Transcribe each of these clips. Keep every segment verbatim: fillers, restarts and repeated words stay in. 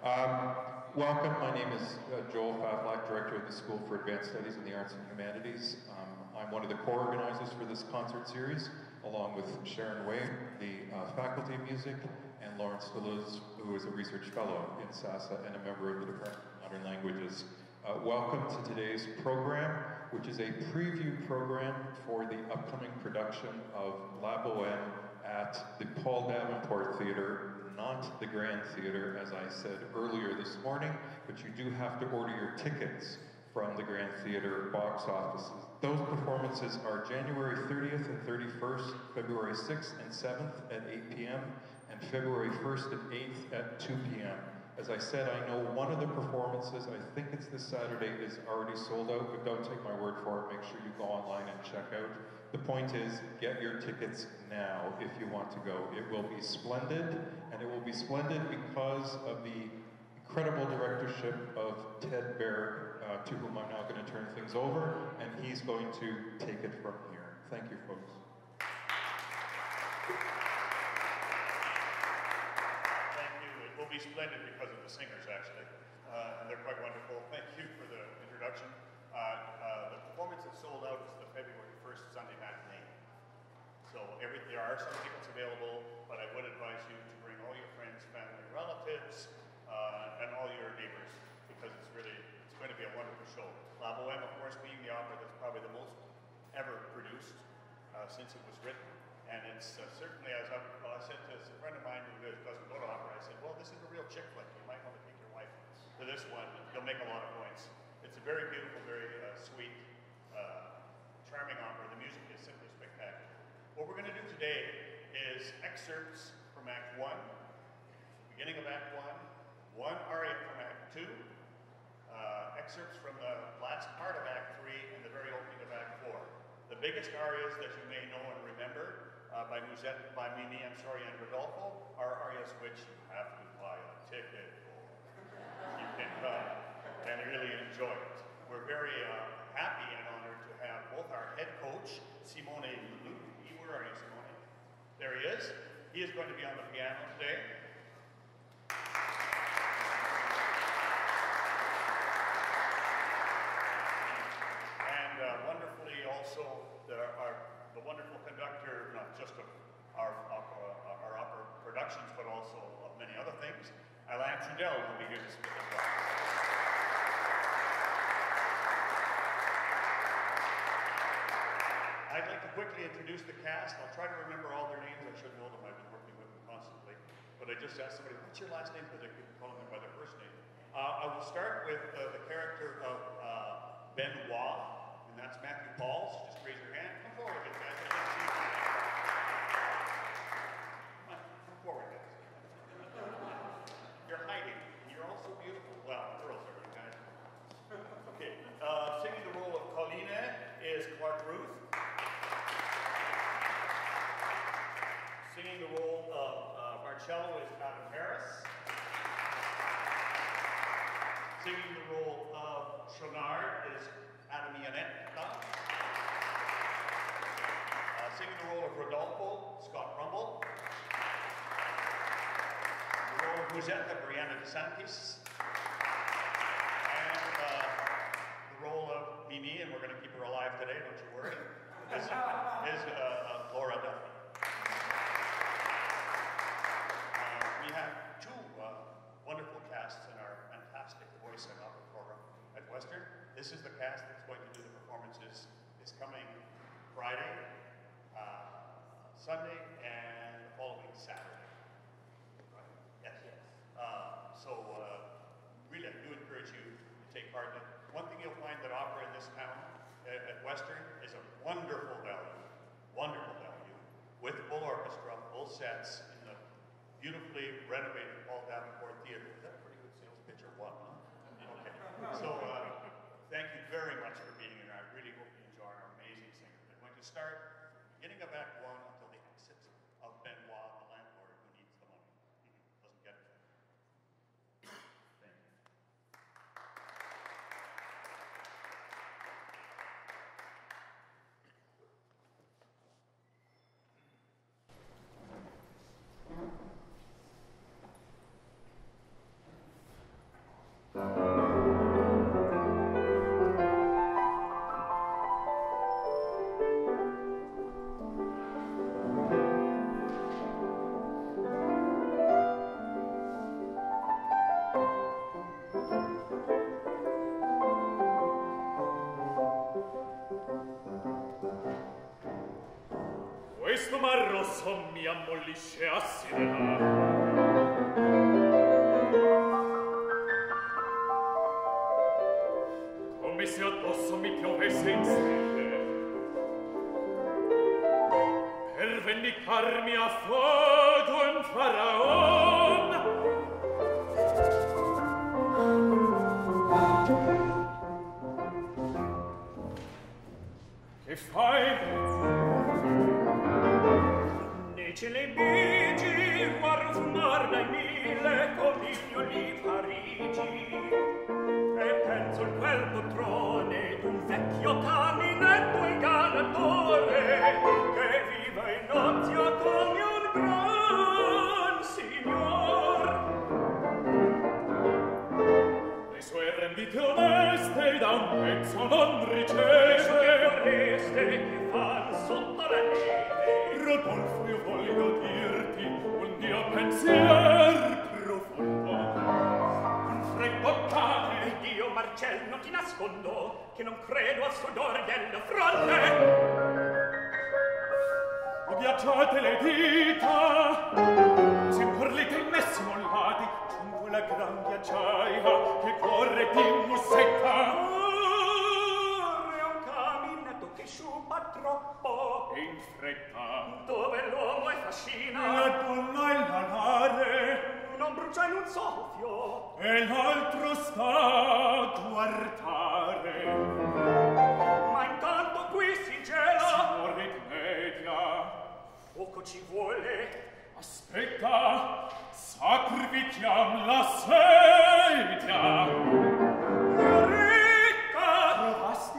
Um, welcome, my name is uh, Joel Faflack, Director of the School for Advanced Studies in the Arts and Humanities. Um, I'm one of the co-organizers for this concert series, along with Sharon Way, the uh, Faculty of Music, and Lawrence Deleuze, who is a Research Fellow in S A S A and a member of the Department of Modern Languages. Uh, welcome to today's program, which is a preview program for the upcoming production of La Bohème at the Paul Davenport Theatre, not the Grand Theatre, as I said earlier this morning, but you do have to order your tickets from the Grand Theatre box offices. Those performances are January thirtieth and thirty-first, February sixth and seventh at eight p m, and February first and eighth at two p m As I said, I know one of the performances, I think it's this Saturday, is already sold out, but don't take my word for it. Make sure you go online and check out. The point is, get your tickets now if you want to go. It will be splendid, and it will be splendid because of the incredible directorship of Ted Berg, uh, to whom I'm now going to turn things over, and he's going to take it from here. Thank you, folks. It will be splendid because of the singers, actually, uh, and they're quite wonderful. Thank you for the introduction. Uh, uh, the performance that's sold out is the February first Sunday matinee. So every, there are some tickets available, but I would advise you to bring all your friends, family, relatives, uh, and all your neighbors, because it's really, it's going to be a wonderful show. La Bohème, of course, being the opera that's probably the most ever produced uh, since it was written. And it's uh, certainly, as I, well, I said to a friend of mine who doesn't go to opera, I said, well, this is a real chick flick. You might want to take your wife to this one. You'll make a lot of points. It's a very beautiful, very uh, sweet, uh, charming opera. The music is simply spectacular. What we're going to do today is excerpts from Act One, beginning of Act One, one aria from Act Two, uh, excerpts from the last part of Act Three, and the very opening of Act Four. The biggest arias that you may know and remember uh, by Musette, by Mimi, I'm sorry, and Rodolfo are arias which you have to buy a ticket for. You can come and really enjoy it. We're very uh, happy and honored to have both our head coach, Simone Lupi. Where are you, Simone? There he is. He is going to be on the piano today. And uh, wonderfully also, the, our, the wonderful conductor, not just of our, our, our opera productions, but also of many other things, Alain Trudel will be here to speak as well. I'd like to quickly introduce the cast. I'll try to remember all their names. I should know them. I've been working with them constantly. But I just asked somebody, what's your last name? Because I keep calling them by their first name. Uh, I will start with uh, the character of uh, Benoit, and that's Matthew Pauls. Just raise your hand. Come forward, good guys. I can't see you. Come on, come forward, guys. You're hiding. You're also beautiful. Well, girls are, you guys. Okay. Uh, singing the role of Colline is Clark Ruth. Singing the role of uh, Marcello is Adam Harris. Singing the role of Chonard is Adam Iannetta. Uh, singing the role of Rodolfo, Scott Rumble. The role of Musetta, Brianna DeSantis. And uh, the role of Mimi, and we're going to keep her alive today, don't you worry, is, is uh, uh, Laura Duffy. We have two uh, wonderful casts in our fantastic voice and opera program at Western. This is the cast that's going to do the performances this coming Friday, uh, Sunday, and the following Saturday. Right? Yes. Yes. Uh, so uh, really, I do encourage you to take part in it. One thing you'll find that opera in this town uh, at Western is a wonderful value, wonderful value, with full orchestra, full sets in the beautifully renovated Paul Davenport Theatre. Is that a pretty good sales pitch or what, huh? Okay. So, uh, thank you very much for being here. I really hope you enjoy our amazing singers. They're going to start beginning of Act One until the exit of Benoit, the landlord who needs the money. Doesn't get it. Thank you. questo mar rosso mi ammollisce assidera. Come se addosso mi piovesse in stelle, per vendicarmi a fogo un faraon. Che fai? Ne ce le bigi, guardo fumar dai mille coniglioli Parigi, e penso il quel poltrone d'un vecchio caminetto e galatore, che viva in nozio come un gran signor. Le sue rendite oneste da un pezzo non riceve, che fan sotto la neve. Rodolfo, io voglio dirti un mio pensier profondo, un freddo cane. Ed io, Marcello, ti nascondo che non credo al sudore della fronte. O viaggiate le dita, se porlite in messi mollati, giungo la gran ghiacciaia che corre di musetta. Sciupa troppo e in fretta, dove l'uomo è fascina, la donna è l'alare, non brucia in un soffio e l'altro sta a guardare. Ma intanto qui si gela, signore media, poco ci vuole. Aspetta, sacrifichiam la sedia. Ricca, provasti?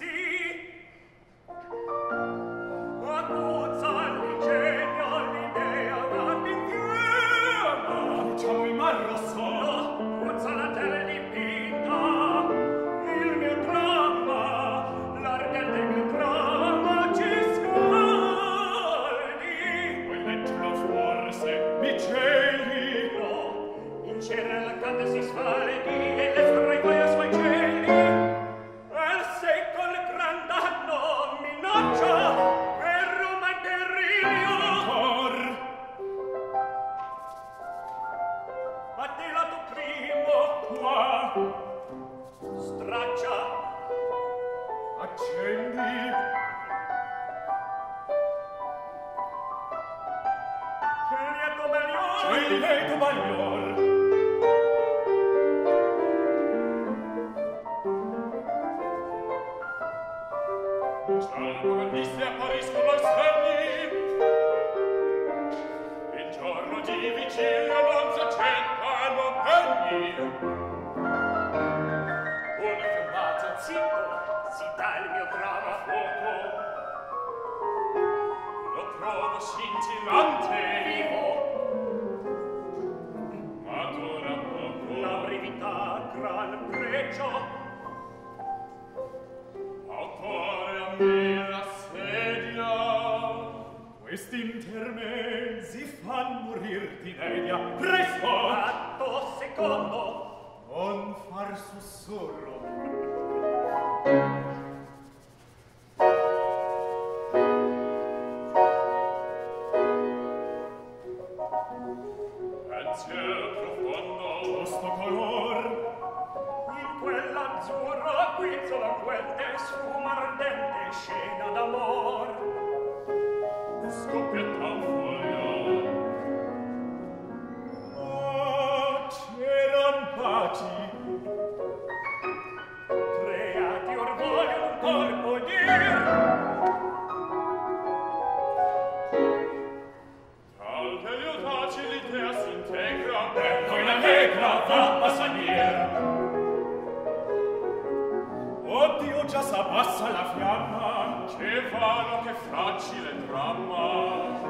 Accuzza l'ingegno, l'idea va insieme. Diciamo il mar rosso. No, accuzza la tele dipinta. Il mio dramma, l'ardente mio dramma ci scaldi. Vuoi leggerlo forse, mi celi? No, in cera la canta si sfaldi e le scorre poi a suoi cieli. El secco il gran danno minaccia. Straccia, accendi, che lieto baglior, che lieto baglior. Giallo viste appariscono i segni, il giorno di vigilia non s'accendano pegni. Zitto, si dà il mio bravo a fuoco, lo trovo scintillante, vivo, ma dura poco. La brevità gran pregio, autore a me la sedia. Questi intermezzi fan morir di media. Presto! Atto secondo, non far sussurro. Pensiero profondo, questo color, in quell'azzurro guizzola quente sfuma ardente scena d'amor. Scoppietta un foglio. Oh, c'eran paci. Colpo dir tal che io taci l'idea s'integra e poi la negra va a salire. Oddio, già s'abbassa la fiamma, che vano, che facile dramma.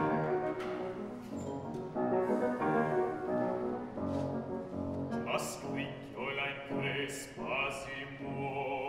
Già scricchiola in crespa si muore.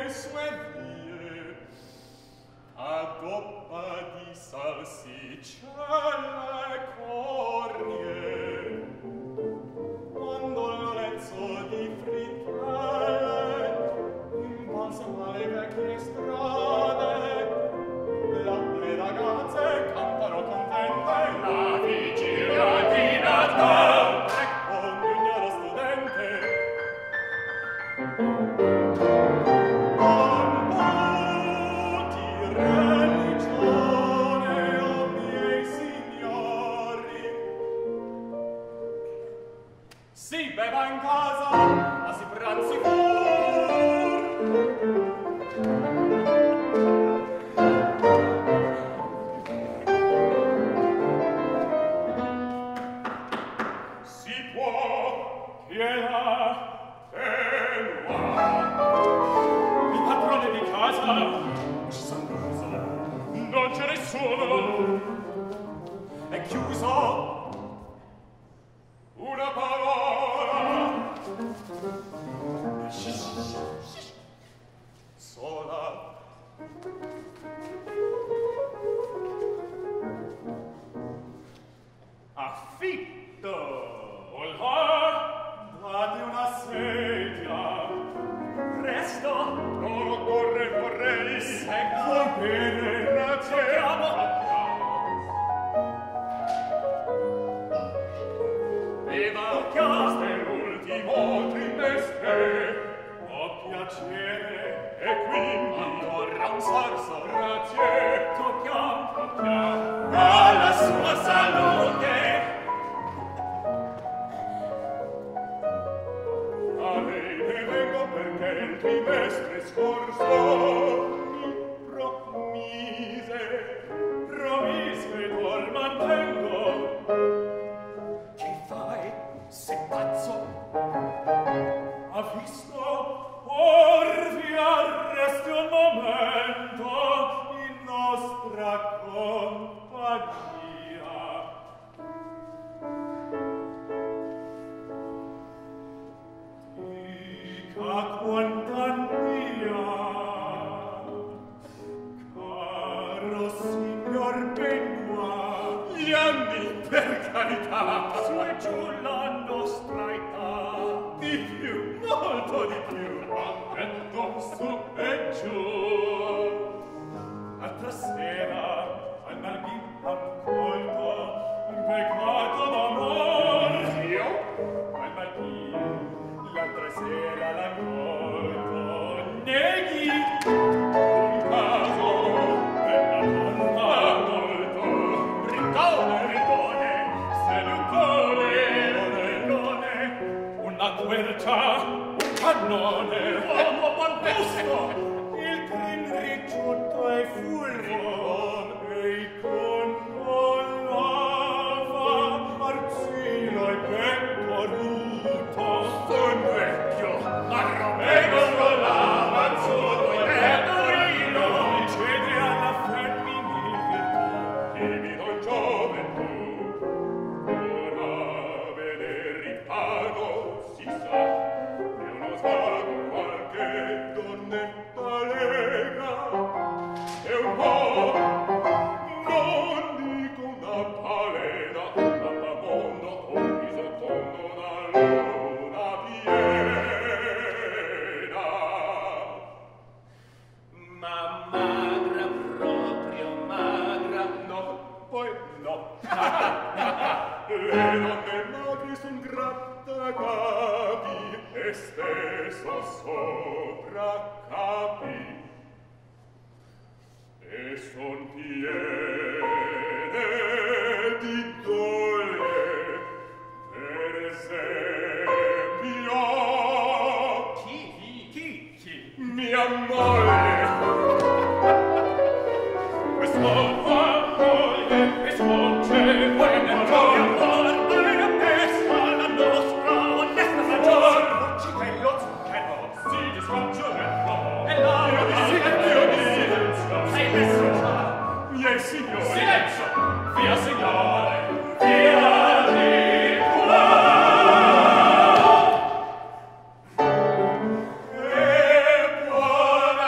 le sue vie, adoppa di salsiccia le cornie, quando l'olezzo di frittelle imbalsama le vecchie strade, le ragazze cantano contente la vigilia di Natale. Ecco un ignaro studente un po' di religione, o miei signori, si beva in casa ma si pranzi non c'è nessuno, è chiuso una parola sola. Affitto olà, date una sedia, presto, non occorre, vorrei, ecco bene, grazie, andiamo. Viva, questo è l'ultimo trimestre, ho piacere, e quindi vorrà un sorso, grazie, tocchiamo, tocchiamo, alla sua salute. A lei ne vengo perché il trimestre scorso mi promise, promise tuor mantengo. Che fai? Sei pazzo? Ha visto? Or vi arresti un momento in nostra compagnia. Dica quant'annia, caro signor Benoit, gli anni per carità, su e giù la nostra età, di più, molto di più, detto su e giù. L'altra sera al Marghi han colto un peccato d'amor. Io? Al Marghi l'altra sera l'han colto. Neghi un caso bella donna ha colto. Riccone, riccone, seduttore, riccone, una quercia, un cannone, uomo buon gusto, il crin ricciutto e fulvo, e il conco lava, arzino e pecoruto. Son vecchio, ma romego con la mazzuto e pecorino, mi cede alla femminil virtù, e mi do gioventù. Ora veder ripago, si sa, è uno svago qualche donnetta lega, e un po', non dico una palena, una pamondo con viso tondo da luna piena. Ma magra, proprio magra, no, poi no. Le donne magre son grattacapi e spesso sopra capi, e son piene di dole, per esempio. Chi? Chi? Chi? Chi? Mia moglie. Questo fa moglie e sconce buone amor, la testa la nostra onesta ragion. Uccidello, zucchero, si discongiurello, e la io di silenzio, di silenzio, sei messo già, miei signori, silenzio, via signore, via di qua. E buona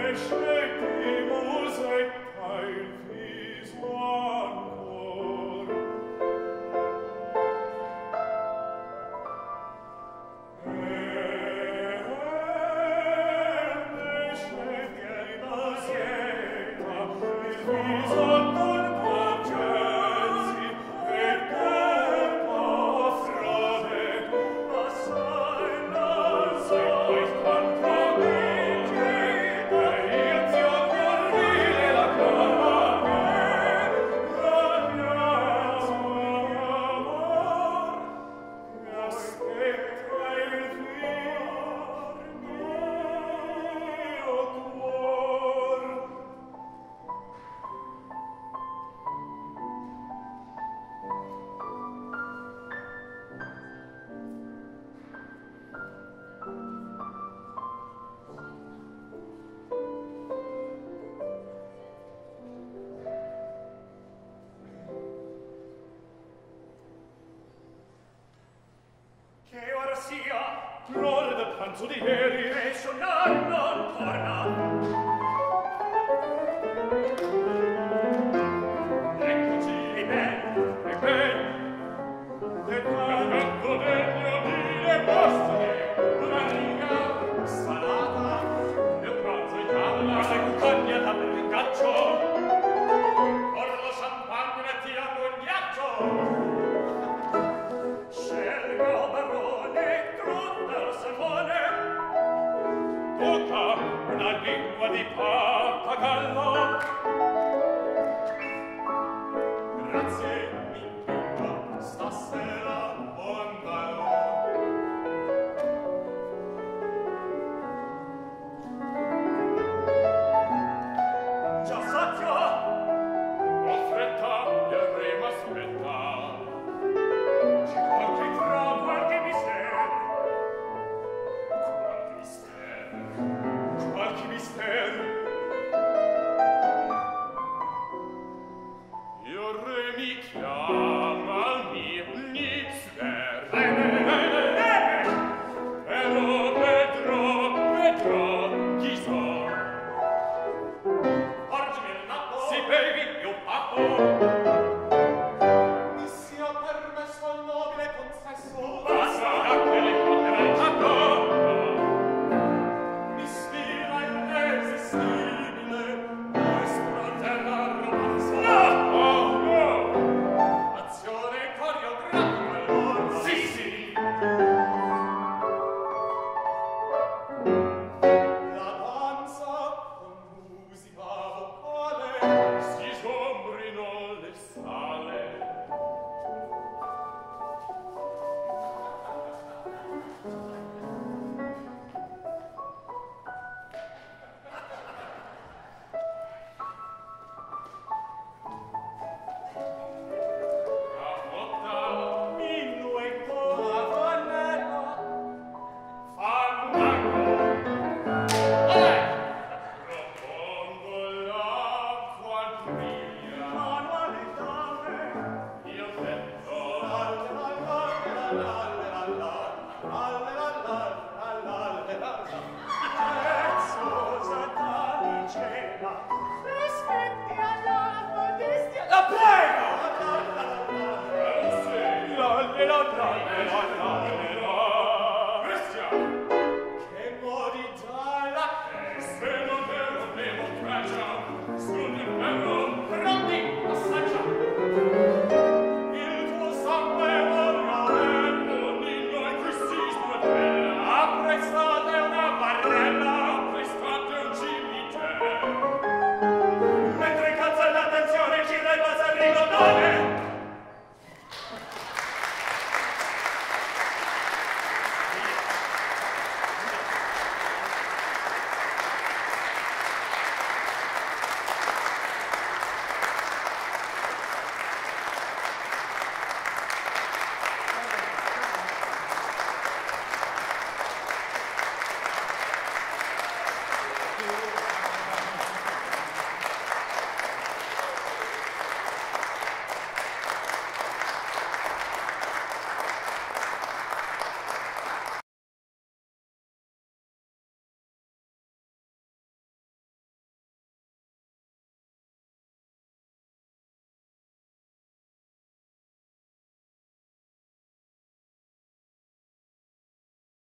Pranzo di ieri e sonar non torna. Eccoci, e ben, e ben, e tanto degno di le vostre, una riga salata, e un pranzo in tavola, e cucagnata per il ghiaccio, orlo champagne metti a buon ghiaccio. Scelgo barone, trutta salmone, tocca una lingua di pappagallo. Grazie, mi impegno stasera buon ballo. Già sazio, ho fretta, il re m'aspetta. C'è qualche tra, qualche mistero, qualche mistero, qualche mistero. Il re mi chiama, mi Nitzver. Bene, bene, bene. E lo vedrò, vedrò chi so. Porgimi il nappo. Si bevi, io pappo. Mi sia permesso al nobile consesso. Basta a quelli che il tappo. Mi sfida irresistibile nostra terra romanza. No! Oh, no! Azione coreografica allora. Sì, sì. La danza con musica vocale si sombrino le sale. A botta, minuetto, avanella, fandango. Olè! Propongo la quadriglia. Manuale dame. Io penso. Lalle, lalle, lalle, lalle, lalle, lalle, lalle. Prezzosa dalicella. Aspetti alla modestia. La prego! Lalle, lalle, lalle, lalle.